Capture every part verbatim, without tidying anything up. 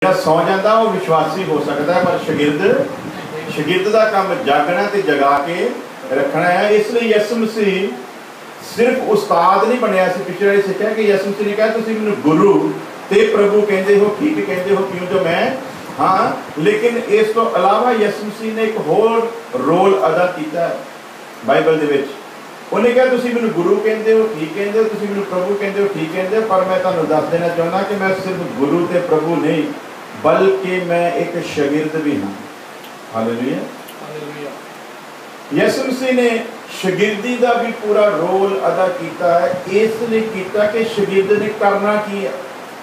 सौ जाता वो विश्वासी हो सकता है, पर शगिर्द शगिर्द का काम जागना तो जगा के रखना है। इसलिए यसु मसीह सिर्फ उस्ताद नहीं बनया। पिछले वाली सीखा कि यसु मसीह ने कहा तुम मैंने गुरु ते प्रभु कहते हो, ठीक कहते हो, क्यों जो मैं हाँ। लेकिन इस तो अलावा यसु मसीह ने एक होर रोल अदा किया बाइबल दे विच। उन्हें कहा तुम मैंने गुरु कहते हो, ठीक कहते हो, तुम मैंने प्रभु कहते हो, ठीक कहते हो, पर मैं तुहानू दस देना चाहता कि मैं सिर्फ गुरु ते प्रभु नहीं बल्कि मैं एक शगिर्द भी हाँ। हालेलुया। यसु मसीह ने शगिर्दी का भी पूरा रोल अदा किया है। इसलिए किया कि शगिर्द ने करना की है।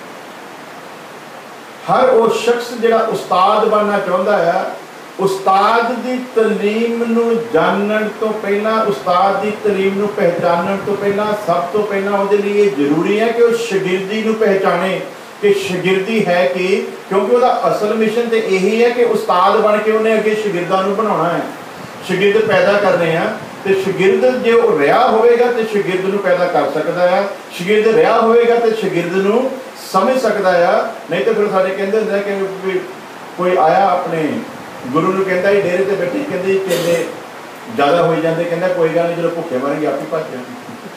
हर वो शख्स जिहड़ा उस्ताद बनना चाहता है, उस्ताद की तलीम नूं जानन तो पहला, उस्ताद की तलीम नूं पहचानन तो पहला, सब तो पहला उसके लिए जरूरी है कि वह शगिर्दी नूं पहचाने कि शगिर्दी है कि, क्योंकि उसका असल मिशन तो यही है कि उस्ताद बन के उन्हें अगे शगिर्दां नूं बनाउणा है, शगिर्द पैदा करने हैं। तो शगिर्द जो रहा होगा तो शगिर्द नूं पैदा कर सकता है, शगिर्द रहा होगा तो शगिर्द नूं समझ सकता है। नहीं तो फिर सारे कहते होंगे कि कोई आया अपने गुरु नूं कहता ही डेरे ते बैठी, कहते केले ज़्यादा हो जाते, कहता कोई गल नहीं, जो भुखे मरेंगे आप ही भज जाएंगे।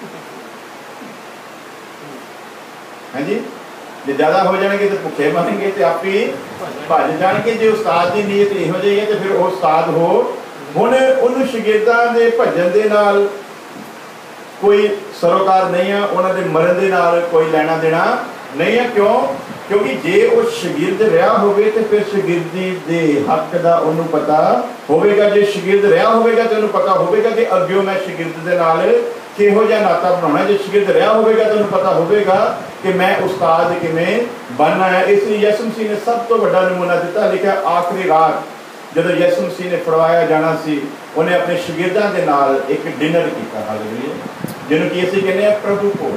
हाँ जी, जो ज़्यादा हो जाएंगे तो भुखे मरेंगे तो आप ही भज जाएंगे। जो उस्ताद की नीयत इहो जी है तो फिर वो उस्ताद हो। हुण उन्होंने शगिर्दां दे भजन दे नाल कोई सरोकार नहीं है, उन्होंने मरण दे नाल कोई लेना देना नहीं है। क्यों? क्योंकि जे वो शगिर्द रहा होवे तो फिर शगिर्दी दे हक का उन्होंने पता होगा। जो शगिर्द रहा होगा तो उन्होंने पता होगा कि अग्यों मैं शगिर्द दे नाल किहो जिहा नाता बनाना। जो शगिर्द रहा होगा तो उन्होंने पता होगा कि मैं उस्ताद किवें बनना है। इसलिए यसु मसीह ने सब तो बड़ा नमूना दिता। लिखा आखिरी रात जब यसु मसीह ने फड़वाया जाना सी, उन्हें अपने शगिर्दां दे नाल एक डिनर किया। हालेलुया, जिन्होंने कि असीं कहने प्रभु को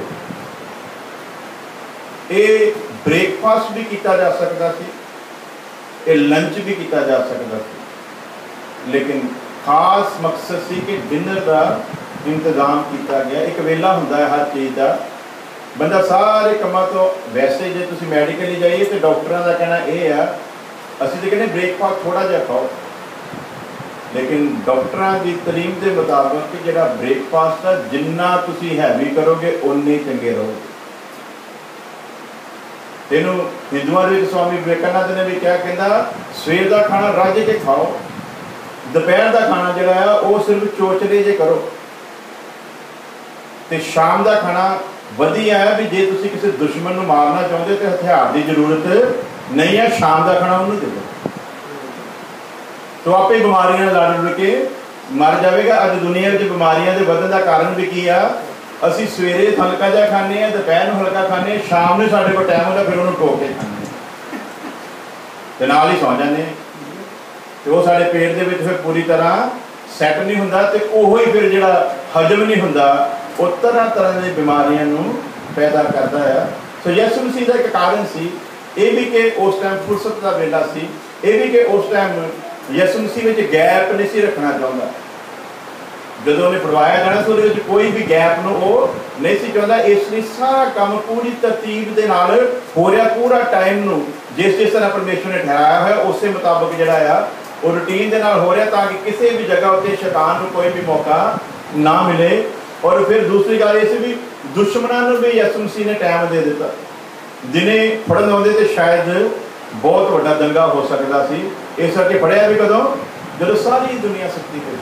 ये ब्रेकफास्ट भी किया जा सकता सी, ये लंच भी किया जा सकता सी, लेकिन खास मकसद सी कि डिनर का इंतजाम किया गया। एक वेला हुंदा है हर चीज़ का, बंदा सारे कामों तो वैसे जो तुसीं मैडिकली जाइए तो डॉक्टरों का कहना यह है असीं तो कहने ब्रेकफास्ट थोड़ा जिहा खाओ, लेकिन डॉक्टरों की तलीम के मुताबिक कि जिहड़ा ब्रेकफास्ट है जिन्ना तुसीं हैवी करोगे उन्ने चंगे रहोगे। तेनों हिंदुओं के स्वामी विवेकानंद ने भी क्या कहता, सवेर का खाना रज के खाओ, दोपहर का खाना जो है वो सिर्फ चोचले जे करो, तो शाम का खाना वधिया है भी जे तुसीं किसी दुश्मन को मारना चाहते तो हथियार की जरूरत नहीं है, शाम का खाना उन्होंने दे दो तो आप ही बीमारियां लड़ लड़ के मर जाएगा। अज दुनिया में बीमारियां के बढ़ने का कारण भी की है, असी सवेरे हल्का जा खाने, दोपहर में हल्का खाने, शाम में साढ़े को टाइम होता फिर उन्होंने ठोक के खाने तो नाल ही सौ जाने, तो वो साढ़े पेट के फिर पूरी तरह सैट नहीं होंदा, तो वो ही फिर जो हजम नहीं होंदा, वो तरह तरह की बीमारियां पैदा करता है। सो यसु मसीह का एक कारण सी ये भी कि उस टाइम फुरसत का वेला सी, ये भी कि उस टाइम यसु मसीह में गैप नहीं सी रखना चाहता। जो उन्हें फड़वाया जाना तो वो कोई भी गैप न वो नहीं सी चाहता, इसलिए सारा काम पूरी तरतीब के नाल हो रहा, पूरा टाइम न जिस जिस तरह परमेश्वर ने ठहराया है उस मुताबिक जोड़ा वो रूटीन के नाल हो रहा, ताकि किसी भी जगह उत्ते शैतान को कोई भी मौका ना मिले। और फिर दूसरी गल इस भी दुश्मनों को भी यसु मसीह ने टाइम दे दिता, जिन्हें फड़न आते तो शायद बहुत बड़ा दंगा हो सकता सी। इस करके फड़िया भी कदों जो सारी दुनिया सख्ती पे,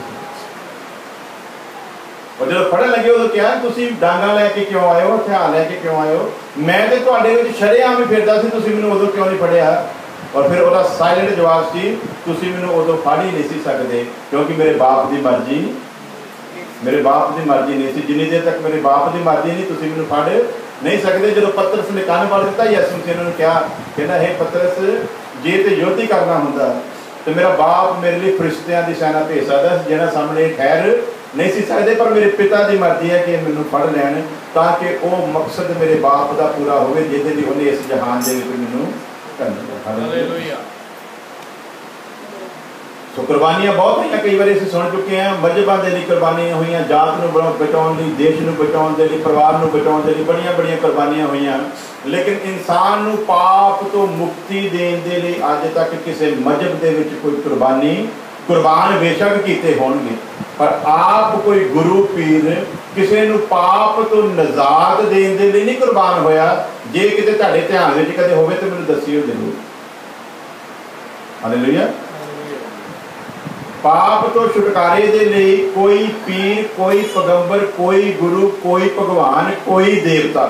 और जो फड़न लगे उदों क्या तुसीं डांगा लैके क्यों आए हो, हथियार लैके क्यों आए हो, मैं तो तुहाडे विच शरेआम ही फिरदा सी, तुसीं मैनूं उदों क्यों नहीं फड़िया। और फिर उसका साइलेंट जवाब सी, तुसीं मैनूं उदों फड़ ही नहीं सी सकदे क्योंकि मेरे बाप की मर्जी मेरे बाप की मर्जी नहीं सी। जिन्नी देर तक मेरे बाप की मर्जी नहीं तुसीं मैनूं फड़ नहीं सकते। जो पतरस ने कान पड़ दिता यसु मसीह ने क्या कहना है, पतरस जे तो युद्ध ही करना होंदा तो मेरा बाप मेरे लिए फरिश्तियां की सेना भेज सकता जिन्हां सामने ठहर नहीं सी सकते, पर मेरे पिता की मर्जी है कि मैनूं फड़ लैण ताकि वो मकसद मेरे बाप का पूरा हो जिहदे लई उन्हें इस जहान दे विच मैनूं करना। हालेलुया। सो कुर्बानियां बहुत हुई, कई बार असीं सुन चुके हैं। मजहबां दे लई कुर्बानियां हुई, जात नूं बचाउण लई, देश नूं बचाउण दे लई, परिवार नूं बचाउण दे लई बड़ियां बड़ियां कुर्बानियां हुई। लेकिन इंसान नूं पाप तो मुक्ति देण दे लई अज तक किसी मजहब दे विच कोई कुर्बानी कुर्बान बेशक कीते होणगे, पर आप कोई गुरु पीर किसी नूं पाप तो निजात देण दे लई नहीं कुर्बान होया। जे किते तुहाडे ध्यान विच कदे होवे ते मैनूं दस्सिओ जरूर। हालेलुया। पाप तो छुटकारे दे लई कोई पीर, कोई पैगंबर, कोई गुरु, कोई भगवान, कोई देवता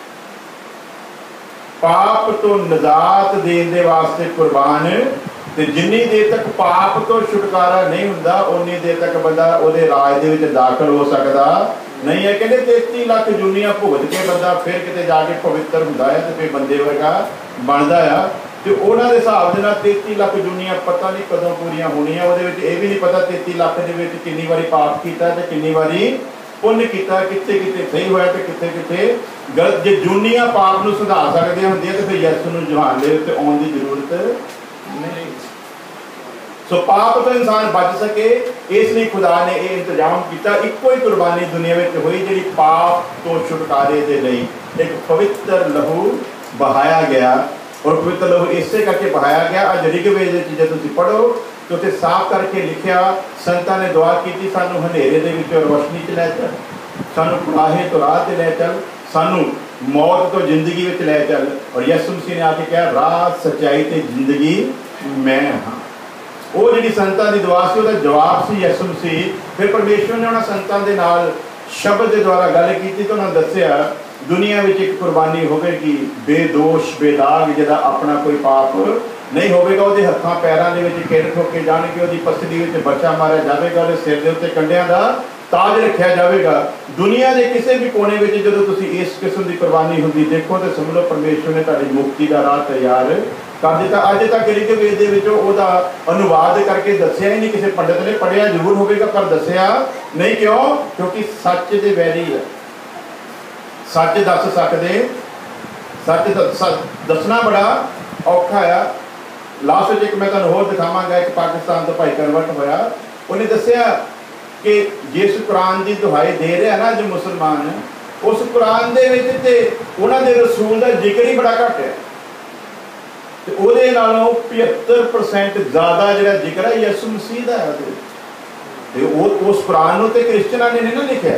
पाप तो निजात देण दे वास्ते कुर्बान। ते जिन्नी देर तक पाप तो छुटकारा नहीं हुंदा उन्नी देर तक बंदा उहदे राज दे विच दाखल हो सकदा नहीं है। कहते तेती लाख जुनियां भुगत के बंदा फिर किते जाके पवित्र हुंदा है ते फिर बंदे वर्गा बनदा है। तो उन्हां दे हिसाब दे नाल तेती लाख जुनियां पता नहीं कदों पूरीआं होणीआं। उहदे विच इह भी नहीं पता तेती लाख दे विच किन्नी वारी पाप कीता ते किन्नी वारी पुण्य कीता, कित्थे कित्थे सही होया ते कित्थे कित्थे गलत। जे जुनियां पाप नूं सुधार सकदियां हुंदियां ते फिर यीशु नूं जहान दे उत्ते आउण दी जरूरत नहीं। सो पाप तो इंसान बच सके इसलिए खुदा ने यह इंतजाम किया। इको ही कुर्बानी दुनिया में हुई जी पाप तो छुटकारे दे लई एक पवित्र लहू बहाया गया। और पवित्र लहू इसे करके बहाया गया। अज ऋग्वेद जो तुम पढ़ो तो उत्थे साफ करके लिखिया, संतां ने दुआ की सानू हनेरे दे विचों रोशनी च लै चल, सानू गुनाहे तो राह ते लै चल, सानू मौत तो जिंदगी विच लै चल। और यीशु मसीह ने आके कहा राह सच्चाई ते जिंदगी मैं हाँ। वो जी संतां की दुआ से जवाब से यीशु मसीह। फिर परमेश्वर ने उन्होंने संतां दे नाल शब्द के द्वारा गल की तो उन्होंने दसिया दुनिया में एक कुर्बानी होगी बेदोष बेदाग जिहदा अपना कोई पाप नहीं होगा। वो हत्थां पैरों के किर ठोके जाणगे, वो पसली में बच्चा मारिया जाएगा, वो सिर के उत्ते कंडियां का ताज रखा जाएगा। दुनिया के किसी भी कोने में जो तुम इस किस्म की कुर्बानी होंगी देखो तो समझ लो परमेश्वर ने तुहाडी मुक्ति का राह तैयार कर दिता। अज तक ऋग्वेद के अनुवाद करके दसिया ही नहीं, किसी पंडित ने पढ़िया जरूर होगा पर दसिया नहीं। क्यों? क्योंकि सच दे वैरी है, सच दस सकते, सच दसना बड़ा औखा है। लास्ट एक मैं तुहानूं होर दिखावांगा, एक पाकिस्तान तो भाई कन्वर्ट होया, उन्हें दसिया कि जिस कुरान की दुहाई दे रहा ना जो मुसलमान उस कुरान दे विच ते उन्हां दे रसूल का जिक्र ही बड़ा घट है। तो उहदे नालों पचहत्तर परसेंट ज़्यादा जिहड़ा जिक्र है यीशु मसीह दा है। ते उस कुरान नूं ते क्रिश्चियनां ने नहीं ना लिखिया,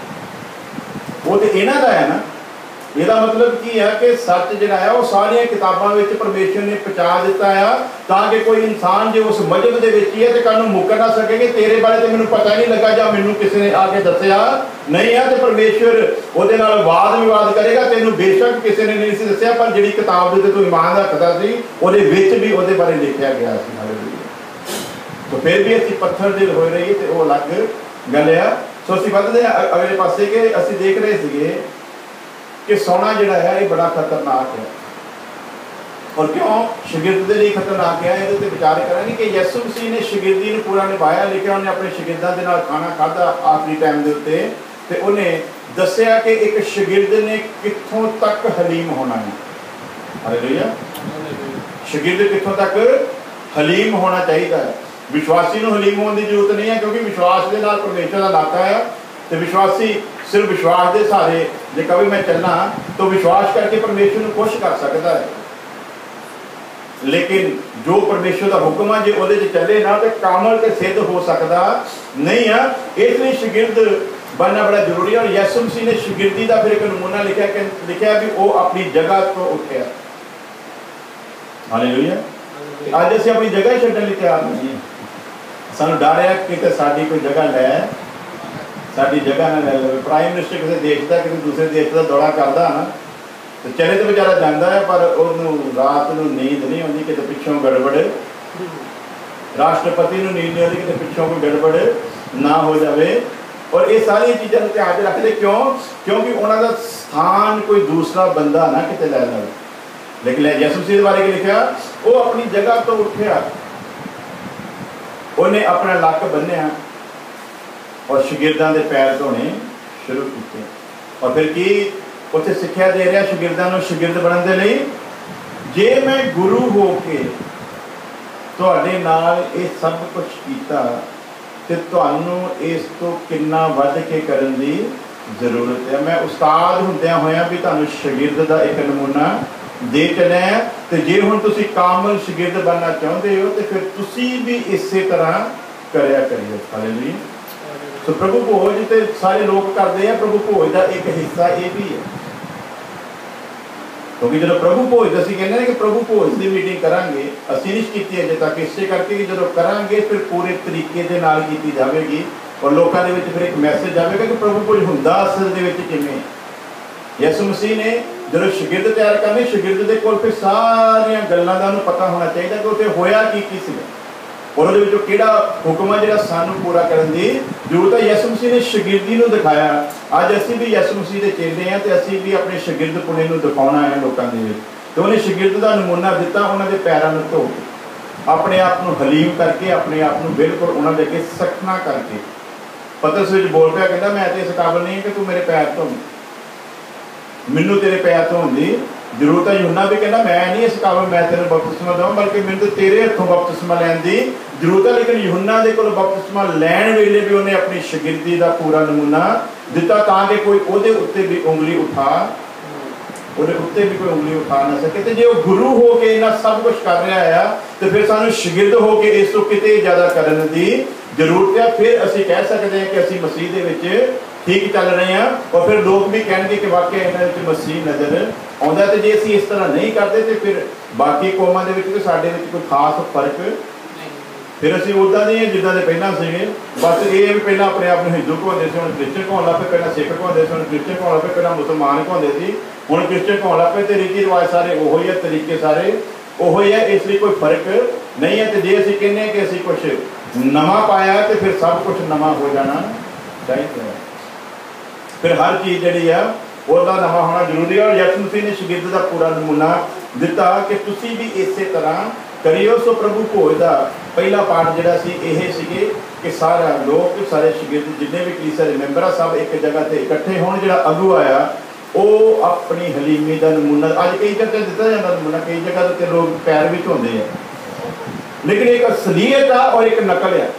वो तो इन्हां दा है ना। ਇਹਦਾ मतलब की है कि सच जिहड़ा है वो सारिया किताबों में परमेश्वर ने पहुँचा दिता है ताकि कोई इंसान जो उस मजहब के विच ही है तो कल नूं मुकर ना सके कि तेरे बारे तो मैनूं पता नहीं लगा जां मैनूं किसी ने आके दसिया नहीं है। तो परमेश्वर उहदे नाल वाद विवाद करेगा। तैनूं बेशक किसी ने नहीं सी दसिया पर जिहड़ी किताब दे तूं ईमान रखदा सी उहदे विच भी उहदे बारे लिखिया गया सी। हालेलुया। तो फिर भी असीं पत्थर दिल होए रहीए ते वो अलग गल है। सो असीं वधदे अगले पासे कि असीं देख रहे सीगे कि सोना जिहड़ा है ये बड़ा खतरनाक है। और क्यों शागिर्द के लिए खतरनाक है ये विचार करेंगे कि यीशु मसीह ने शागिर्दी नूं पूरा निभाया। लेकिन उन्हें अपने शागिर्दां दे नाल खाना खाधा आखिरी टाइम के उत्ते ते उन्हें दसिया कि एक शागिर्द ने कित्थों तक हलीम होना है। हालेलुया। शागिर्द कित्थों तक हलीम होना चाहिए। विश्वासी नूं हलीम होने की जरूरत नहीं है क्योंकि विश्वास के नाल परमेश्वर का नाता है। तो विश्वासी सिर्फ विश्वास के सहारे जे कभी मैं चलना तो विश्वास करके परमेश्वर को खुश कर सकता है। लेकिन जो परमेश्वर का हुक्म है जो वो चले ना तो कामल के सिद्ध हो सकता नहीं है। इसलिए शागिर्द बनना बड़ा जरूरी है। और यीशु मसीह ने शागिर्दी का फिर एक नमूना लिखा कि लिखा भी वो अपनी जगह तो उठा। हालेलुया। अज असीं अपनी जगह ही छड्डण लई तैयार नहीं है। सानूं डर है कि साडी कोई जगह लै साड़ी जगह ना ले लो। प्राइम मिनिस्टर किसी देश का किसी दूसरे देश का दौरा करता ना तो चले तो बेचारा जाता है पर उन्होंने रात को नींद नहीं आती कि पिछों गड़बड़, राष्ट्रपति को नींद नहीं आती कि पिछों कोई गड़बड़ ना हो जाए। और ये सारी चीज़ों को ध्यान रखते क्यों? क्योंकि उन्होंने स्थान कोई दूसरा बंदा ना किते लै लो। लेकिन यीशु मसीह के बारे में लिखा वो अपनी जगह तो उठा, उन्हें अपना लक बन्निया और शागिर्दां दे पैर धोने शुरू किए। और फिर की उत्थे सिक्ख्या दे रहा शागिर्दां नूं शागिर्द बनने के लिए जे मैं गुरु हो के ਤੁਹਾਡੇ ਨਾਲ ਇਹ ਸਭ ਕੁਝ ਕੀਤਾ ਤੇ ਤੁਹਾਨੂੰ ਇਸ ਤੋਂ ਕਿੰਨਾ ਵੱਧ ਕੇ ਕਰਨ ਦੀ ਜ਼ਰੂਰਤ ਹੈ। ਮੈਂ ਉਸਤਾਦ ਹੁੰਦਿਆਂ ਹੋਇਆਂ ਵੀ ਤੁਹਾਨੂੰ ਸ਼ਾਗਿਰਦ ਦਾ ਇੱਕ ਨਮੂਨਾ ਦੇ ਚੱਲਿਆ, ਤੇ ਜੇ ਹੁਣ ਤੁਸੀਂ ਕਾਮਲ ਸ਼ਾਗਿਰਦ ਬਣਨਾ ਚਾਹੁੰਦੇ ਹੋ ਤੇ ਫਿਰ ਤੁਸੀਂ ਵੀ ਇਸੇ ਤਰ੍ਹਾਂ ਕਰਿਆ ਕਰਿਓ। ਹਾਲੇਲੂਇਆ। ਸੋ ਪ੍ਰਭੂ ਭੋਜ ਤੇ ਸਾਰੇ ਲੋਕ ਕਰਦੇ ਆ, ਪ੍ਰਭੂ ਭੋਜ ਦਾ ਇੱਕ ਹਿੱਸਾ ਇਹ ਵੀ ਹੈ, ਕਿਉਂਕਿ ਜਦੋਂ ਪ੍ਰਭੂ ਭੋਜ ਅਸੀਂ ਕਹਿੰਦੇ ਨੇ ਕਿ ਪ੍ਰਭੂ ਭੋਜ ਦੀ ਮੀਟਿੰਗ ਕਰਾਂਗੇ, ਅਸੀਂ ਨਹੀਂ ਕੀਤੀ ਅਜੇ ਤੱਕ, ਇਸੇ ਕਰਕੇ ਕਿ ਜਦੋਂ ਕਰਾਂਗੇ ਫਿਰ ਪੂਰੇ ਤਰੀਕੇ ਦੇ ਨਾਲ ਕੀਤੀ ਜਾਵੇਗੀ ਔਰ ਲੋਕਾਂ ਦੇ ਵਿੱਚ ਫਿਰ ਇੱਕ ਮੈਸੇਜ ਜਾਵੇਗਾ ਕਿ ਪ੍ਰਭੂ ਭੋਜ ਹੁੰਦਾ ਅਸਲ ਦੇ ਵਿੱਚ ਕਿਵੇਂ। ਯਿਸੂ ਮਸੀਹ ਨੇ ਜਦੋਂ ਸ਼ਾਗਿਰਦ ਤਿਆਰ ਕਰਨੇ, ਸ਼ਾਗਿਰਦ ਦੇ ਕੋਲ ਫਿਰ ਸਾਰੀਆਂ ਗੱਲਾਂ ਦਾ ਉਹਨੂੰ ਪਤਾ ਹੋਣਾ ਚਾਹੀਦਾ ਕਿ ਉੱਥੇ ਹੋਇਆ ਕੀ ਕੀ ਸੀਗਾ ਔਰ ਉਹਦੇ ਵਿੱਚੋਂ ਕਿਹੜਾ ਹੁਕਮ ਹੈ ਜਿਹੜਾ ਸਾਨੂੰ ਪੂਰਾ ਕਰਨ ਦੀ ਜ਼ਰੂਰਤ ਹੈ। ਯਿਸੂ ਮਸੀਹ ਨੇ ਸ਼ਾਗਿਰਦੀ ਨੂੰ ਦਿਖਾਇਆ। ਅੱਜ ਅਸੀਂ ਵੀ ਯਿਸੂ ਮਸੀਹ ਦੇ ਚੇਲੇ ਹਾਂ ਤੇ ਅਸੀਂ ਵੀ ਆਪਣੇ ਸ਼ਾਗਿਰਦ ਪੁਣੇ ਨੂੰ ਦਿਖਾਉਣਾ ਹੈ ਲੋਕਾਂ ਦੇ ਵਿੱਚ। ਤੇ ਉਹਨੇ ਸ਼ਾਗਿਰਦ ਦਾ ਨਮੂਨਾ ਦਿੱਤਾ, ਉਹਨਾਂ ਦੇ ਪੈਰਾਂ ਨੂੰ ਧੋ ਕੇ, ਆਪਣੇ ਆਪ ਨੂੰ ਹਲੀਮ ਕਰਕੇ, ਆਪਣੇ ਆਪ ਨੂੰ ਬਿਲਕੁਲ ਉਹਨਾਂ ਦੇ ਅੱਗੇ ਸਖਣਾ ਕਰਕੇ ਪਤਰਸ ਵਿੱਚ ਬੋਲ ਪਿਆ, ਕਹਿੰਦਾ ਮੈਂ ਤੇ ਇਸ ਕਾਬਲ ਨਹੀਂ ਕਿ ਤੂੰ ਮੇਰੇ ਪੈਰ ਧੋ, ਮੈਨੂੰ ਤੇਰੇ ਪੈਰ ਧੋਣ ਦੀ ਜ਼ਰੂਰਤ ਹੈ। यूहन्ना भी कहना मैं नहीं इस काबल मैं तेरे बपतिस्मा दूँ, बल्कि मैंने तो तेरे हथों बपतिस्मा लैन की जरूरत है। लेकिन यूहन्ना के कोल बपतिस्मा लैन वेले भी उन्हें अपनी शागिर्दी का पूरा नमूना दिता ताकि कोई ਉਹਦੇ ਉੱਤੇ भी उंगली उठा ਉਹਦੇ ਉੱਤੇ भी कोई उंगली उठा ना सके। तो जे वो गुरु हो के इन्ना सब कुछ कर रहा है तो फिर सानू शागिर्द हो के इस तो किते ज़्यादा करने की जरूरत है। फिर असीं कह सकते हैं कि असीं मसीह दे विच ठीक चल रहे हैं और फिर लोग भी कहेंगे कि वाकई इन्हां विच मसीह नज़र आउंदा। ते जे असीं इस तरह नहीं करते तो फिर बाकी कौमां दे विच ते साडे विच कोई खास फर्क फिर असीं उदां दे जिद्दां दे पहिलां सीगे। बस ये भी पहलां अपने आप नूं हिंदू कहाउंदे सी, हुण क्रिश्चियन कहाउण लग पए, पहिलां सिख कहाउंदे सी, हुण क्रिश्चियन कहाउण लग पए, पहिलां मुसलमान कहाउंदे सी, हुण क्रिश्चियन कहाउण लग पए। ते रीति रिवाज सारे उहो ही है, तरीके सारे उहो ही है, इसलिए कोई फर्क नहीं है। तो जे असीं कहने कि असीं कुछ नवां पाया तो फिर सब कुछ नवां हो जाना चाहिए। फिर हर चीज़ जी है उसका नवा होना जरूरी है। और यीशु मसीह ने शागिर्द का पूरा नमूना दिता कि तुसी भी इस तरह करियो। सो प्रभु भोज का पहला पाठ जिहड़ा सी इह सीगे कि सारा लोग सारे शागिर्द जिन्ने भी कलीसिया दे मैंबर आ सब एक जगह ते इकट्ठे होण। जिहड़ा अगू आया वो अपनी हलीमी का नमूना अज कई जगह दिता जाता नमूना, कई जगह ते लोग पैर भी धोंदे हैं, लेकिन एक असलीयत आ और एक नकल है।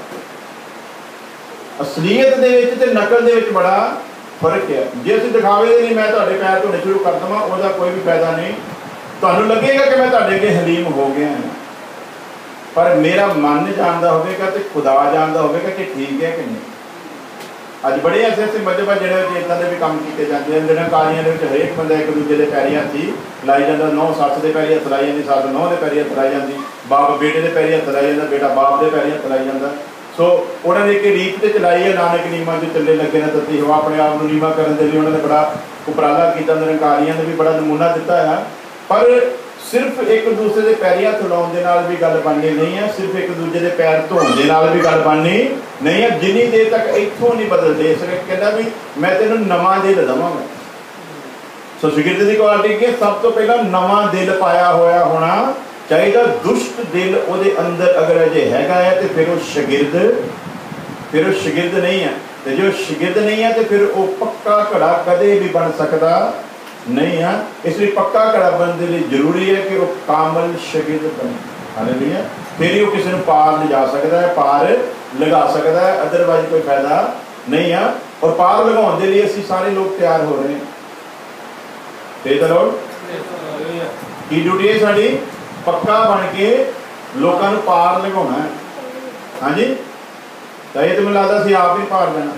असलीयत दे विच ते नकल दे विच बड़ा फर्क है। जे असीं दिखावे नहीं मैं तुहाडे पैर धोने शुरू कर देवां उसका कोई भी फायदा नहीं। तुहानूं लगेगा कि मैं तुहाडे अगे हलीम हो गया हां, पर मेरा मन जानदा होवेगा ते खुदा जानदा होवेगा कि ठीक है कि नहीं। अज बड़े ऐसे ऐसे मजहब है जिहड़े इदां दे भी काम कीते जांदे हैं। निरंकारियां दे विच हरेक बंदा एक दूजे दे पैरीं हत्थ लाई जांदा, नौ सੱਸ दे पैरीं हत्थ लाई जांदी, सੱਸ नौं दे पैरीं हत्थ लाई जांदी, बाप बेटे दे पैरीं हत्थ लाई जांदा, बेटा बाप दे पैरीं हत्थ लाई जांदा। सो उन्होंने एक रीत तो चलाई है, नानक नीमा जो चले लगे ने तत्ती हवा अपने आप को नीमा करने के लिए उन्होंने बड़ा उपराला किया। निरंकारियों ने भी बड़ा नमूना दिता है, पर सिर्फ एक दूसरे के पैरीं हत्थ लाउण दे नाल भी गल बननी नहीं है, सिर्फ एक दूसरे के पैर धोण दे नाल भी गल बननी नहीं है, जिन्नी देर तक इत्थों नहीं बदलते। इस करके कहना भी मैं तेनों नवां दिल देवांगा। सो शागिर्द की क्वालिटी कि सब तो पहला नवां दिल पाया होया होना चाहिए। दुष्ट दिल ਉਹਦੇ अंदर अगर अजे हैगा है तो फिर वो शागिर्द फिर वो शागिर्द नहीं है। तो जो शागिर्द नहीं है तो फिर वो पक्का घड़ा कदे भी बन सकता नहीं है। इसलिए पक्का घड़ा बनने के लिए जरूरी है कि वो कामल शागिर्द बने। हालेलुया। फिर ही वो किसी को पार ले जा सकता है, पार लगा सकता है, अदरवाइज कोई फायदा नहीं है। और पार लगाने के लिए असीं सारे लोग तैयार हो रहे हैं। Praise the lord. की ड्यूटी है साडी पक्का बन के लोगों को पार लगाना है। हाँ जी, तो ये तो मैं लगता सी आप ही पार लेना।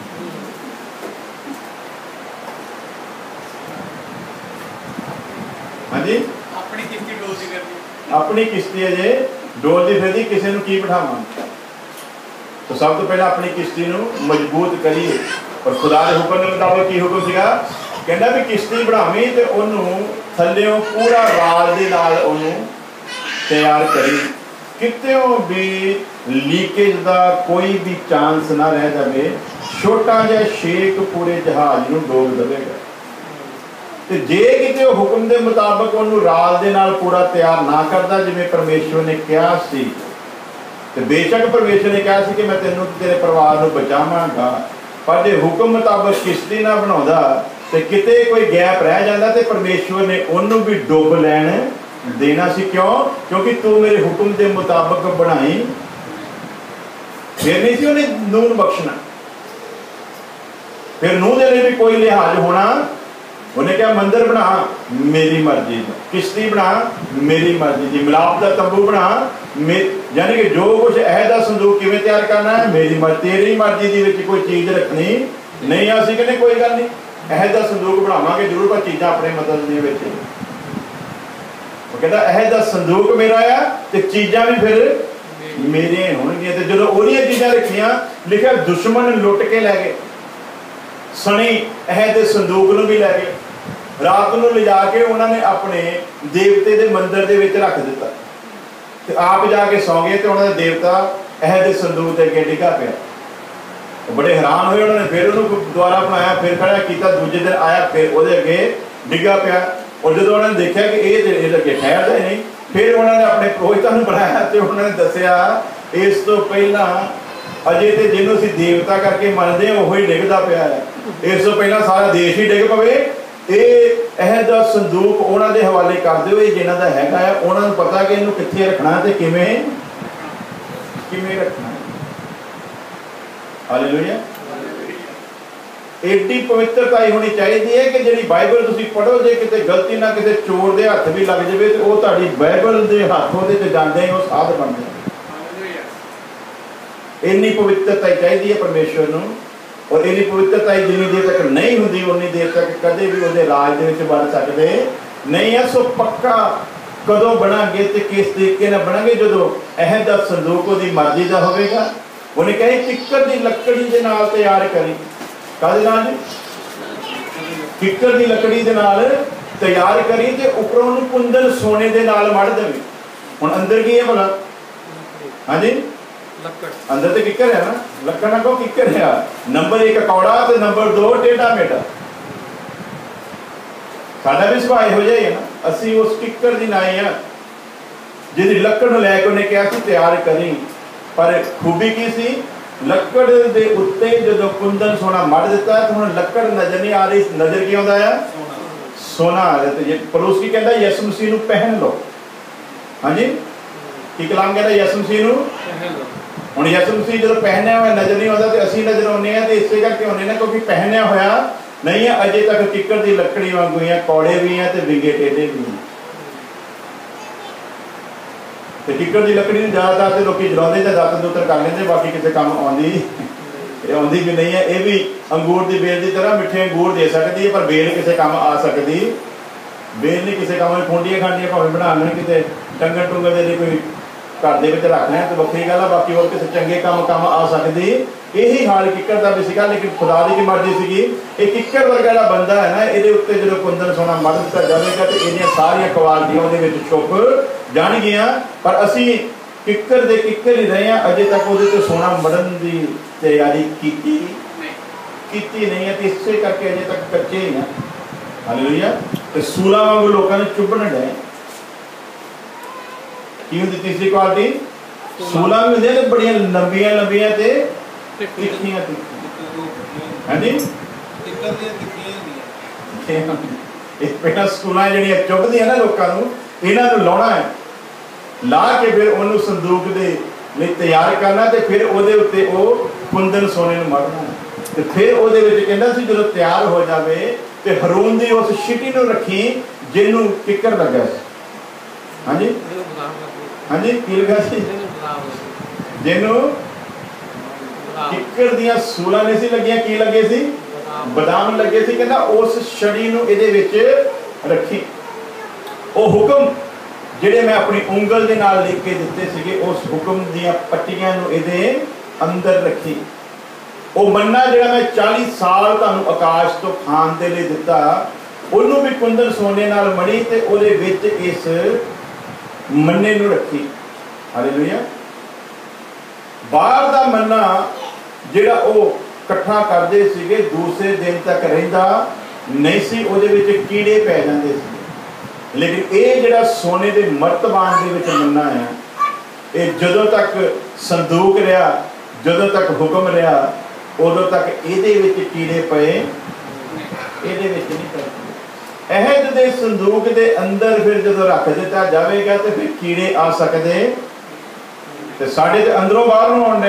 हाँ जी, अपनी किश्ती डोलदी करनी, अपनी किश्ती है जे डोलदी फिरदी, किसी को की बिठावां। तो सब तो पहले अपनी किश्ती नूं मजबूत करिए। और खुदा के हुक्म के मुताबिक की हुक्म सीगा, कहना भी किश्ती बढ़ावी तो उन्होंने थल्लियों पूरा राल दे नाल उन्होंने तैयार करी, कितों भी लीकेज का कोई भी चांस ना रह जाए। छोटा जिहा शेक पूरे जहाज नूं डोब देवेगा। तो जे किते हुक्म के मुताबिक उन्होंने राल दे नाल पूरा तैयार ना करता जिवें परमेश्वर ने कहा सी, तो बेशक परमेश्वर ने कहा सी कि मैं तेनों तेरे परिवार को बचावांगा, पर जे हुक्म मुताबिक किश्ती ना बनाउंदा तो किते कोई गैप रह जाता तो परमेश्वर ने उन्होंने भी डुब लैण देना सी। क्यों? क्योंकि तू मेरे हुक्म के मुताबिक बनाई। फिर नहीं सी उन्हें नूह नूं बख्शना। फिर नूह दे लिए भी कोई लिहाज होना। उन्हें क्या? मंदिर बना, मेरी मर्जी। किश्ती बना, मेरी मर्जी की। मिलाप का तंबू बना, यानी कि जो कुछ अहद दा संदूक किवें तैयार करना है, मेरी मर्जी, तेरी मर्जी दी विच कोई चीज़ रखनी नहीं। असीं कहने कोई गल नहीं, अहद दा संदूक बनावांगे जरूर, पर चीज़ां अपने मतलब दे विच। वो कहता अहद दा संदूक मेरा आ ते चीज़ां भी फिर मेरे होणगियां। ते जदों ओहदियां चीज़ां रखियां, लिखिया दुश्मन लुट के लै गए, सनी अहद दे संदूक नूं भी लै गए। रात नूं लिजा के उन्होंने अपने देवते दे मंदिर दे विच रख दिता ते आप जाके सौ गए। तो उन्होंने देवता अहद दे संदूक के अगे डिगा पिया। बड़े हैरान हुए। उन्होंने फिर उन्होंने दोबारा बनाया, फिर खड़ा किया, दूजे दिन आया, फिर वो अगे डिगा पिया। और जो उन्होंने देखा कि ये अगे ठहरता ही नहीं, फिर उन्होंने अपने पुरोहितां नूं बनाया तो उन्होंने दसिया इस तो पहला अजे तो जिन्हों असीं देवता करके मनते हैं वही डिगदा पिया है, इस तो पहला सारा देश ही डिग पवे। ये अहद दा संदूक उन्हां दे हवाले कर दिओ, ये जिन्हां दा हैगा है उन्हां नूं पता कि इहनूं कित्थे रखना ते किवें किवें रखना। हालेलुया। एडी पवित्रता होनी चाहिए है कि जिहड़ी बाइबल तुसीं पढ़ो, जे किते गलती ना किते चोर दे हत्थ भी लग जाए तो वो तुहाडी बाइबल दे हत्थ उहदे ते जांदे ही साध बन जाए। इन्नी पवित्रता चाहिए है परमेश्वर नूं। और इन्नी पवित्रता जिन्नी देर तक नहीं होंदी उन्नी देर तक कदे भी उहदे राज दे विच वड़ सकदे नहीं है। सो पक्का कदों बनांगे ते किस तरीके नाल बनांगे? जदों अहद दा संदूक उहदी मर्जी दा होवेगा। उन्हें कहे किक्कर दी लकड़ी दे नाल तैयार करी। काहदे नाल? किक्कर दी लकड़ी दे नाल तैयार करी ते उपरों नूं कुंदन सोने दे नाल मढ़ देवी। हुण अंदर की है भला? हाँ जी, अंदर तो किक्कर है ना, लक्कड़ ना को किक्कर है। नंबर एक कौड़ा ते नंबर दो टेढ़ा मेढ़ा। साडा भी सुभाव इहो जिहा ही है ना, असीं उस किक्कर दी नाई आ जिहदी लक्कड़ नूं लै के उन्हें कहा सी तैयार करी। पर खूबी की सी? लक्कड़ दे उत्ते जदों कुंदन सोना मढ़ दिता तो हुण लक्कड़ नजर नहीं आ रही, नजर की आउंदा है? सोना आ रहा। तो परोस की कहता यसु मसीह नूं पहन लो। हाँ जी, की कलाम कहता यसु मसीह नूं पहन लो। हुण यसु मसीह जो पहनया हुआ नजर नहीं आता तो असीं नजर आने हैं, तो इसे करके आने ना क्योंकि पहनया होया नहीं है। अजे तक किक्कर की लकड़ी वांगू ही कौड़े भी हैं तो विंगे टेढ़े भी हैं। तो किक्कर की लकड़ी में ज़्यादातर तो लोग जलाते तो दातन दूतर कर लेंगे, बाकी किसी काम आती आती भी नहीं है। ये भी अंगूर की बेल की तरह मिठे अंगूर दे सकती है पर बेल किसी काम आ सकती बेल नहीं किसी काम। फूंडियां खांडियां भावें बना लें कितने टंगन टुंगन के लिए कोई घर के रख लें तो वक्री गल है, बाकी और किसी चंगे काम काम आ सकती। यही हाल किक्कर का भी सीगा, लेकिन खुदा की मर्जी सी। ये किक्कर वर्गा जो बंदा है ना, ये उत्ते जो कुंदन सोना मढ़ दिता जाएगा तो ये सारिया क्वालिटियां छुप जाएगियां। पर असी किक्कर दे किक्कर ही रहे हैं, अजे तक वो सोना मढ़न की तैयारी की नहीं है। तो इसे करके अजे तक कच्चे ही हैं। हालेलुया। तो सूला वांगू लोगों ने चुभन डे की होंदी तीसरी क्वालिटी सूला भी होंगे तो बड़िया लंबिया लंबिया ते तिखियां तिखियां। हाँ जी, पहला सूला जिहड़ियां चुभदियां ना लोगों को, इन्हां नूं लाउणा है, ला के फिर उन्होंने संदूक दे लई तैयार करना ते फिर उहदे उत्ते ओ कुंदन सोने नूं मढ़ना। ते फिर उहदे विच कहंदा सी जदों तैयार हो जावे ते हरून दी उस छिटी नूं रखी जिहनूं किक्कर लग्या सी। हाँ जी, हाँ जी, की लगा सी? जिन्हों किक्कर दियां सूलां नहीं सी लगियां, की लगे सी? बदाम लगे सी। कहंदा उस छड़ी नूं इहदे विच रखी। वो हुक्म जिहड़े मैं अपनी उंगल दे नाल लिख के दिते सीगे, उस हुक्म दियां पट्टियां नूं इहदे अंदर रखी। वो मन्ना जिहड़ा मैं चालीस साल तुहानूं आकाश तो खाण दे लई दिता, उहनूं भी कुंदन सोने नाल मढ़ी ते उहदे विच इस मन्ने नूं रखी। हालेलुया। बाहर दा मन्ना जिहड़ा वो इकट्ठा करदे सीगे दूसरे दिन तक रहिंदा नहीं सी, उहदे विच कीड़े पै जांदे सी। लेकिन ये जिहड़ा सोने दे मर्तबान दे विच मन्ना है, ये जदों तक संदूक रहा, जदों तक हुक्म रहा, उदों तक इहदे विच कीड़े पए इहदे विच नहीं पए। अहद के संदूक के अंदर फिर जो रख दिता जाएगा तो फिर कीड़े आ सकते तो साढ़े तो अंदरों बाहर ਨੂੰ ਆਉਣੇ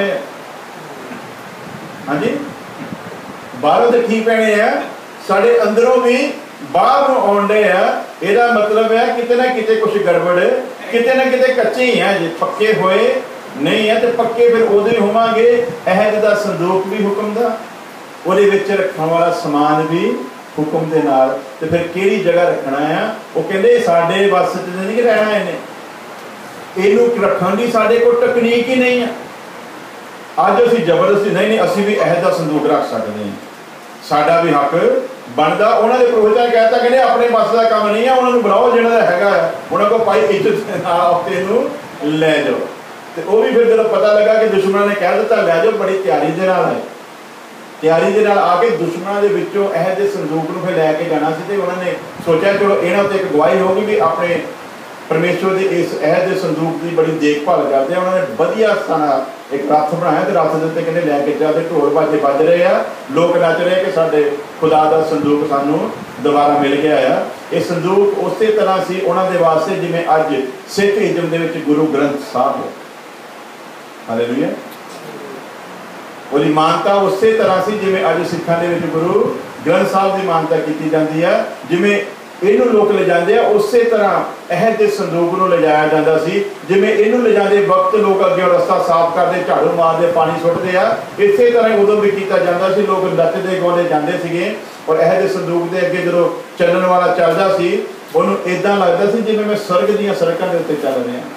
हाँ जी बाहरों तो ठीक पैने हैं साढ़े अंदरों भी बाहर ਨੂੰ ਆਉਣੇ हैं ਇਹਦਾ मतलब है किते ना किते कुछ गड़बड़ किते ना किते कच्चे ही हैं जे पक्के होए नहीं है तो पक्के फिर उदों ही होवांगे अहद का संदूक भी हुक्म दा ਉਹਦੇ ਵਿੱਚ ਰੱਖਣ ਵਾਲਾ ਸਮਾਨ ਵੀ हुक्म के नाल ते फिर किहड़ी जगह रखना है वो कहते साडे वस च नहीं रहना इन्हें इनू रखण दी साडे कोल तकनीक ही नहीं है अज असीं जबरदस्ती नहीं नहीं असीं भी अहद दा संदूक रख सकते हैं साडा भी हक बनदा उन्हां दे प्रोविजन कहता कहते अपने वस दा काम नहीं है उन्हां नूं बुलाओ जिन्हां दा हैगा उन्हां कोल पाई इज्जत दे नाल अपने नूं लै जाओ ते वो भी फिर जदों पता लगा कि दुश्मनां ने कह दित्ता लै जाओ बड़ी तैयारी दे नाल है तैयारी के नाल आके दुश्मनों के विचों अहद दे संदूक नूं फिर लैके जाना सी ते उन्होंने सोचा चलो इन्हां ते एक गवाही होगी भी अपने परमेश्वर के इस अहद दे संदूक की बड़ी देखभाल करते हैं उन्होंने वधिया सारा एक रथ बनाया तो रथ के उत्ते कहंदे लैके चलते ढोल बाजे बज रहे हैं लोग नच रहे कि साडे खुदा का संदूक सानूं दोबारा मिल गया है ये संदूक उस तरह से उन्होंने वास्ते जिवें अज सिख इजम दे विच गुरु ग्रंथ साहब है हालेलुया ਉਹਦੀ मानता उस तरह से जिमें अज सिखां दे विच गुरु ग्रंथ साहब की मानता की जाती है जिमें इनू लोग ले जाते हैं उस तरह अहद के संदूक नूं ले जाया जाता सी जिमें इनू ले जाते वक्त लोग अगे रस्ता साफ करते झाड़ू मारते पानी सुटते हैं इस तरह उदों भी किया जाता सी लोग नचते गाउंदे जाते सीगे और अहद के संदूक के अगे जो चलण वाला चलता सी उहनूं इदां लगदा सी जिवें मैं स्वर्ग दीयां सड़कां दे उत्ते चल रहा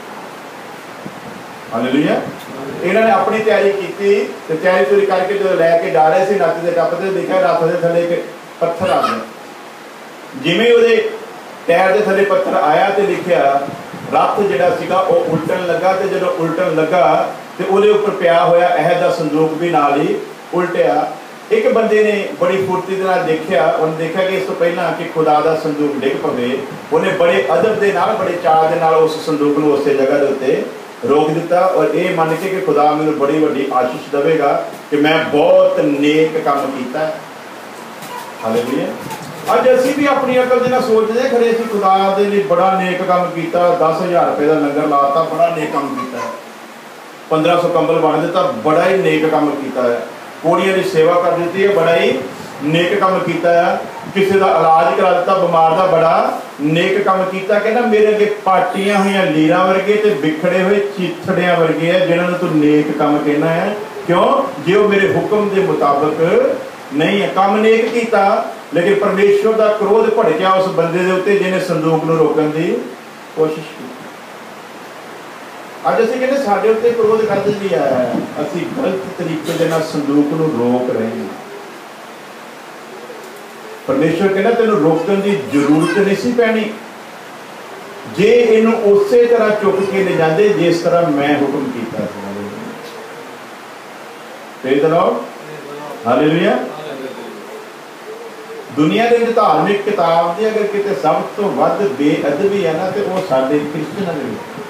हालेलुया इन्होंने अपनी तैयारी की तैयारी पूरी करके जो लैके जा रहे थे नचते टपते देखा रथ के थले एक पत्थर आ गया जिमें वो पैर के थले पत्थर आया तो लिखा रथ जिहड़ा सीगा वो उल्टन लगा तो जो उल्टन लगा तो वो उपर पिया होया अहद का संदूक भी नाल ही उल्टिया एक बंदे ने बड़ी फुर्ती के नाल देखा उन्हें देखा कि इस तो पहला कि खुदा का संदूक डिग पवे उन्हें बड़े अदब के नाल बड़े चाव के नाल उस संदूक को उस जगह के उत्ते रोक दिता और ये मान के कि खुदा मैनूं बड़ी वड्डी आशीष देवेगा कि मैं बहुत नेक काम किया हालेलुया अज असीं भी अपनी अकल दे नाल सोचदे खरे असीं खुदा दे लई बड़ा नेक काम किया दस हज़ार रुपए का लंगर लाता बड़ा नेक काम किया पंद्रह सौ कंबल बन दिता बड़ा ही नेक काम किया है कोड़ियां की सेवा कर दी है बड़ा ही नेक काम किया है किसी का इलाज करा दिता बीमार का बड़ा नेक काम किया कहना मेरे अगे पाटियां हुई लीरां वर्गे ते बिखड़े हुए चीथड़ियां वर्गे है जिन्होंने तू नेक काम कहना है क्यों जो मेरे हुक्म के मुताबिक नहीं है काम नेक किया लेकिन परमेश्वर का क्रोध भड़किया उस बंदे के उत्ते जिन्हें संदूक नूं रोकण की कोशिश की अज असीं कहते साडे उत्ते क्रोध करदे भी आया असीं गलत तरीके दे नाल संदूक नूं रोक रहे हैं परमेश्वर कहना तेन रोकन की जरूरत नहीं सी पैनी जे इनू उस तरह चुक के ले जाते जिस तरह मैं हुक्म किया हालेलुया दुनिया के धार्मिक किताब की अगर कितने सब तो वध बेअदबी है ना तो वो साडे क्रिश्चियन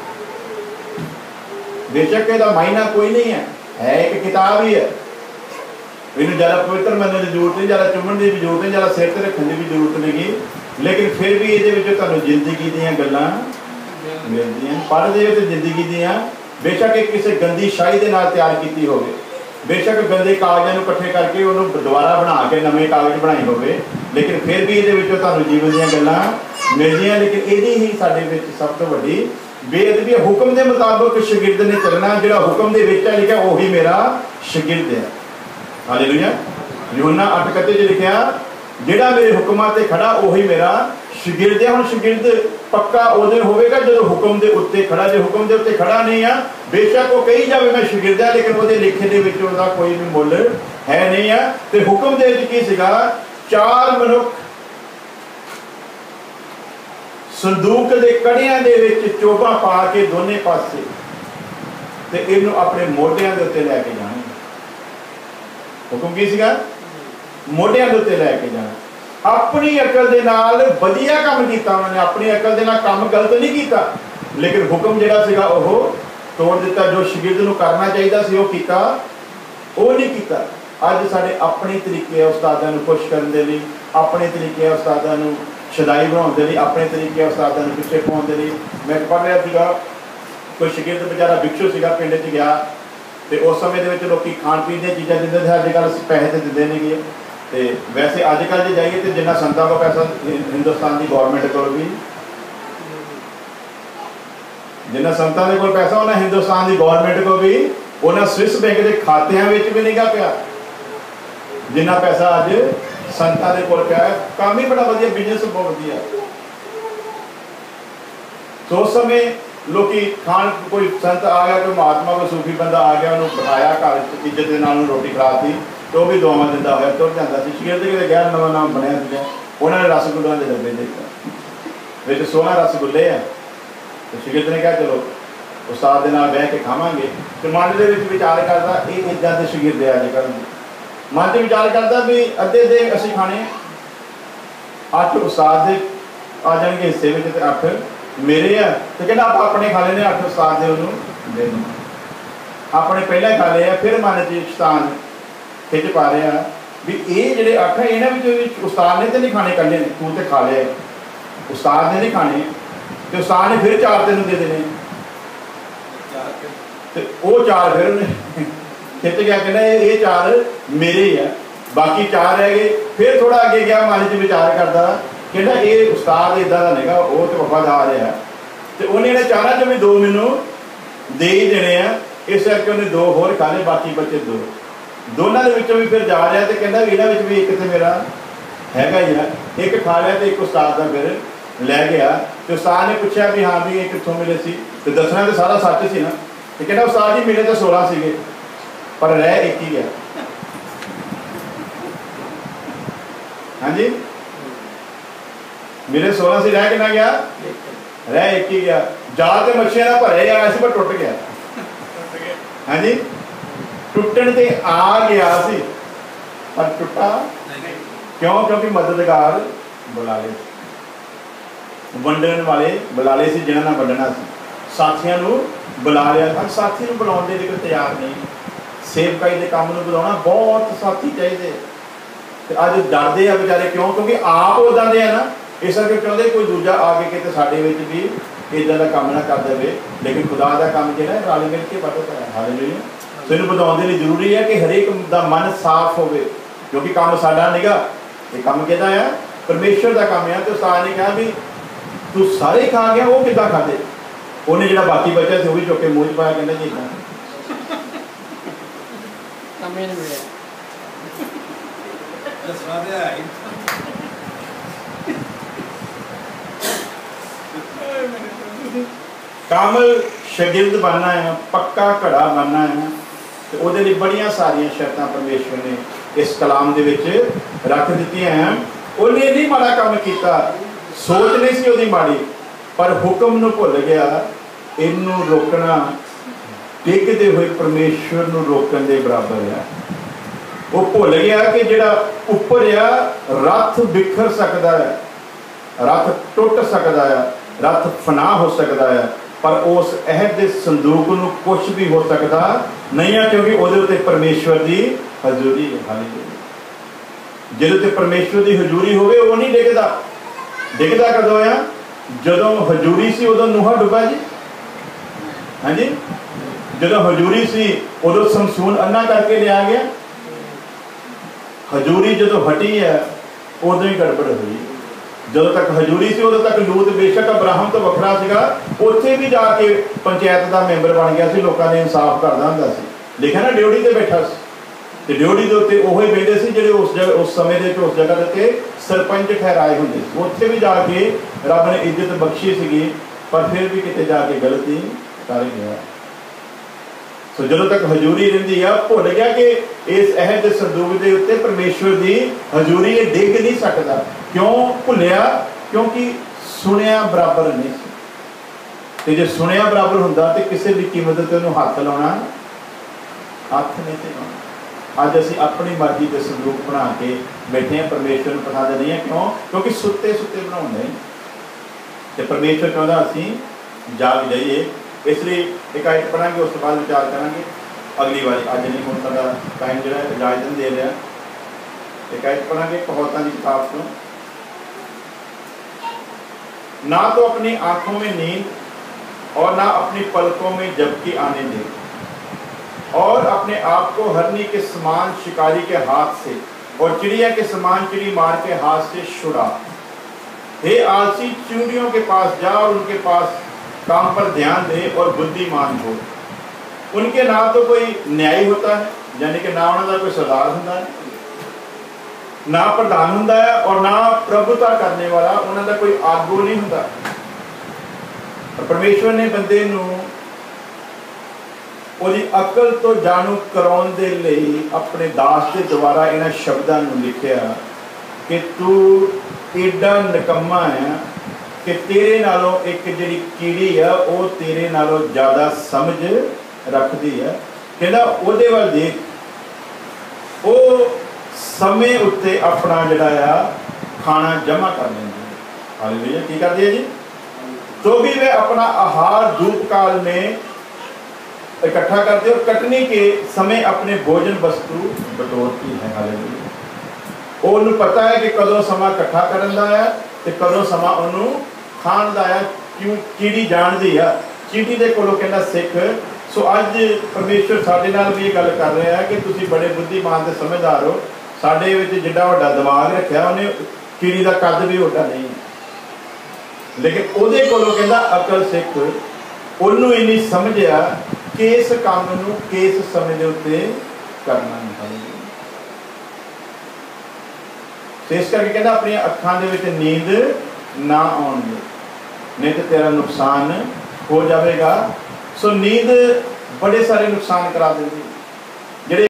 बेशक इसका मायना कोई नहीं है है एक किताब ही है इन्हें ज़्यादा पवित्र मनने की जरूरत नहीं ज़्यादा चुमन की भी जरूरत नहीं ज़्यादा सिर से रखने की भी जरूरत नहीं लेकिन फिर भी ये जिंदगी दीयां गल्लां मिलदियां पढ़दे हो तो जिंदगी दीयां बेशक एक किसी गंदी शाही के नाल तैयार की होवे बेशक गंदे कागज़ां नूं इकट्ठे करके उन्होंने दोबारा बना के नवे कागज़ बनाए होवे लेकिन फिर भी ये जीवन दीयां गल्लां मिलदियां लेकिन यही ही साडे विच सब तो वड्डी बेअदबी हुक्म के मुताबिक शागिर्द ने चलना जिहड़ा हुक्म दे विच लिखिया उही मेरा शागिर्द है हालेलुया यूहन्ना अठ कत्ते च लिखिया जिहड़ा मेरे हुक्मां ते खड़ा उही मेरा शागिर्द है हुण शागिर्द पक्का उदों होवेगा जदों हुक्म दे उत्ते खड़ा जे हुक्म दे उत्ते खड़ा नहीं है बेशक वो कही जावे मैं शागिर्द है लेकिन उहदे लिखे दे विच उहदा कोई भी मुल है नहीं है ते हुक्म दे विच की सीगा चार मनुख संदूक दे कड़ियां दे विच चोबा पा के दोने पासे ते इहनूं अपने मोढियां दे उत्ते लैके जाणे हुक्म की सीगा मोढियां दे उत्ते लैके जाना अपनी अकल दे नाल वधिया काम कीता उन्होंने अपनी अकल दे नाल काम गलत नहीं कीता लेकिन हुक्म जिहड़ा सीगा ओह तोड़ दिता जो शागिर्द नूं करना चाहिदा सी ओह कीता ओह नहीं कीता अज साडे अपने तरीके उस्तादां नूं खुश करन दे लई अपने तरीके उस्तादां नूं शदाई बनाने लिए अपने तरीके उस्तादां नूं पिछे पाउण दे लई। मैं पढ़ रहा सीगा कोई शगिरद बेचारा भिक्षु सीगा पिंड च गया तो उस समय दे विच लोकी खाण पीण दी चीज़ां दिंदे थे, अजकल पैसे तो दिंदे नहीं गए। तो वैसे अजकल जो जाइए तो जिन्ना संतां को पैसा हिंदुस्तान की गौरमेंट को भी जिन्ना संतां दे कोल पैसा उन्हें हिंदुस्तान की गौरमेंट को भी उन्हें स्विस बैंक के खात्यां विच भी नहीं गा पिया जिन्ना पैसा अज संतां दे कोल पिया। काम ही बड़ा वधिया, बिजनेस बहुत वधिया। तो उस समय लोकी खान कोई संत आ गया, कोई महात्मा कोई सूफी बंदा आ गया, उन्होंने बिठाया घर इज्जत के नाल रोटी खिलाती तो भी दुआवां दिंदा होया तुर जांदा सी। शगिरद किते गैर नवां नाम बनया सीगा, उन्होंने रसगुल्लों के डब्बे दिता विच सोलह रसगुल्ले आ। तो शगिरद ने कहा चलो उस्ताद दे नाल बह के खावांगे। तो मन दे विच विचार करदा ये इदां दे शगिरद अजकल मन च विचार करदा भी अद्धे दे असीं खाने अठ उस्ताद दे आ जाणगे हिस्से विच ते अठ मेरे आ। तो कहना आप अपने खा लेने अठ उस्ताद दे उन्होंने दे अपने पहले खा लिया। फिर मन च शैतान खिच पा रहा भी ये जिहड़े अठ है इन्हां उस्ताद ने तो नहीं खाने कल्ले ने, तू तो खा लिया, उस्ताद ने नहीं खाने तो उस्ताद ने फिर चार तेन दे देने। तो वो चार फिर उन्हें खिच गया, कहना ये चार मेरे ही है, बाकी चार रह गए। फिर थोड़ा अगे गया, मन च विचार करता कहना ये उस्ताद इदा का नहीं, वो तो वफादार है। तो उन्हें इन्हें चारों चो भी दो मैनू दे ही देने हैं, इस करके उन्हें दो होर खा ले, बाकी बचे दो। दोनों के विचों भी फिर जा रहा तो कहना भी इन्होंने भी एक तो मेरा हैगा ही है, एक खा लिया तो एक उस्ताद का फिर लै गया। तो उस्ताद ने पूछा भी हाँ भी ये कितों मिले सी, तो दसना तो सारा सच सी ना। तो कहना उस्ताद जी मिले तो सोलह सीगे पर रह एक ही गया। हाँ जी मेरे सोलह से रह कितना गया, रह एक ही गया। जा तो मच्छियां भरे आया सी पर टुट गया। हाँ जी टुटन ते आ गया सी पर टुटा क्यों, क्योंकि मददगार बुला ले, वंडन वाले बुला ले सी जिन्हां नाल वंडना सी। साथियां नूं बुला लिया, पर साथी नूं बुलाउण दे लिए तैयार नहीं। सेवकाई के काम नूं बुलाउणा बहुत साथी चाहिए। अज डरते हैं बेचारे क्यों, क्योंकि आप उदा दे है ना, इस करके चाहते कोई दूजा आके कितने साडे विच भी इदां दा काम ना कर दे। लेकिन खुदा का काम जो है रल मिल के बढ़ता है। हालेलुया। तो इन्हूं बताउण लई जरूरी है कि हरेक दा मन साफ होवे, क्योंकि काम साडा नहींगा, ये काम किहदा है, परमेश्वर का काम है। तो उस्ताद ने कहा भी तू सारे खा गया, वो किद्दां खाधे? उन्हें जिहड़ा बाकी बचा सी वो भी चुक के मूँह च पाया, कहंदा जी इदां कामल शगिर्द बनना है, पक्का घड़ा बनना है। तो उहदे लई बड़ियां सारियां शर्तां परमेश्वर ने इस कलाम दे विच रख दित्तियां हैं। उन्हें नहीं माड़ा काम किया, सोच नहीं सी उहदी माड़ी, पर हुक्म नूं भुल गया। इनू रोकना टिकदे हुए परमेश्वर नूं रोकण दे बराबर है। वो भुल गया कि जिहड़ा उपर आ रथ बिखर सकता है, रथ टुट सकता है, रथ फना हो सकता है, पर उस अहद के संदूक नूं कुछ भी हो सकता नहीं है, क्योंकि उहदे उत्ते परमेश्वर की हजूरी है। हालेलुया। जिहदे उत्ते परमेश्वर की हजूरी होवे वो नहीं डिगदा। डिगदा कदों आ, जदों हजूरी सी उदों नूहा डुबा जी। हाँ जी जदों हजूरी सी उदों समसून अन्ना करके लिया गया। हजूरी जदों हटी है उदों ही गड़बड़ हुई। जदों तक हजूरी सी उदों तक लूत बेशक अब्राहम तो वखरा सीगा, उत्थे भी जाके पंचायत का मैंबर बन गया सी, लोगों ने इंसाफ करदा हुंदा सी। लिखा ना ड्योढ़ी ते बैठा सी, ते ड्योढ़ी दे उत्ते ओही बैठे सी जिहड़े उस जगह उस समय दे उस जगह ते सरपंच ठहराए हुंदे सी। उत्थे भी जाके रब ने इज्जत बख्शी सीगी, पर फिर भी किते जाके गलती कर गया। सो जदों तक हजूरी रहिंदी है, भुल गया कि इस अहद दे संदूक दे उत्ते परमेश्वर की हजूरी है, डिग नहीं सकता। क्यों भुलिया? क्योंकि सुनिया बराबर नहीं सी। ते जे सुनिया बराबर हुंदा ते किसी भी कीमत ते उहनूं हत्थ लाउणा हत्थ नहीं ते लाउणा। अज असीं अपनी मर्जी के संदूक बना के बैठे हैं, परमेश्वर नूं पसंद नहीं है। क्यों? क्योंकि सुत्ते सुत्ते बनाउंदे ते परमेश्वर चाहुंदा असीं जाग जाइए। इसलिए एक आयत पढ़ांगे, उस बाद विचार करांगे अगली बार। अज नहीं हुण साडा टाइम जिहड़ा इजाजत नहीं दे रहा। एक आयत पढ़ांगे कहावतां दी किताब तो ना तो अपनी आंखों में नींद और ना अपनी पलकों में झपकी आने दे, और अपने आप को हरनी के समान शिकारी के हाथ से और चिड़िया के समान चिड़ी मार के हाथ से छुड़ा। हे आलसी, चूड़ियों के पास जा और उनके पास काम पर ध्यान दे और बुद्धिमान हो। उनके ना तो कोई न्यायी होता है, यानी कि ना उन्होंने कोई सरदार होता है, ना प्रधान होता है, और ना प्रभुता करने वाला उन्होंने कोई आगू नहीं होता। परमेश्वर ने बंदे नूं ਉਹਦੀ अकल तो जाणू कराउण दे लई अपने दास के द्वारा इन्हां शब्दां नूं लिखिया कि तू एडा निकम्मा है कि तेरे नालों एक जिहड़ी कीड़ी है वो तेरे नालों ज़्यादा समझ रखती है। कहंदा उहदे वल देख, वो समय उत्ते अपना जिहड़ा आ खाना जमा कर लैंदी है। हालेलुया। की करदी है जी? तो भी वे अपना आहार धूप काल में इकट्ठा करते और कटनी के समय अपने भोजन वस्तु बटोरती है। हालेलुया। उन्हें पता है कि कदों समा इकट्ठा करन दा है ते कदों समा उन्हों खाण दा है। क्यों? चीड़ी जानदी है, चीड़ी दे कोलों कहंदा सिख। सो अज परमेश्वर साडे नाल भी ये गल कर रहा है कि तुसीं बड़े बुद्धिमान ते समझदार हो, साडे विच जिड्डा वड्डा दिमाग रखिया उन्हें, चीड़ी दा कद भी वड्डा नहीं है, लेकिन उहदे कोलों कहंदा अकल सिख। उन्होंने इन्नी समझिया कि इस काम नूं किस समय दे उत्ते करना है। इस करके कहना अपनी अखां दे विच नींद ना आउण दे, नहीं तो तेरा नुकसान हो जाएगा। सो नींद बड़े सारे नुकसान करा देगी।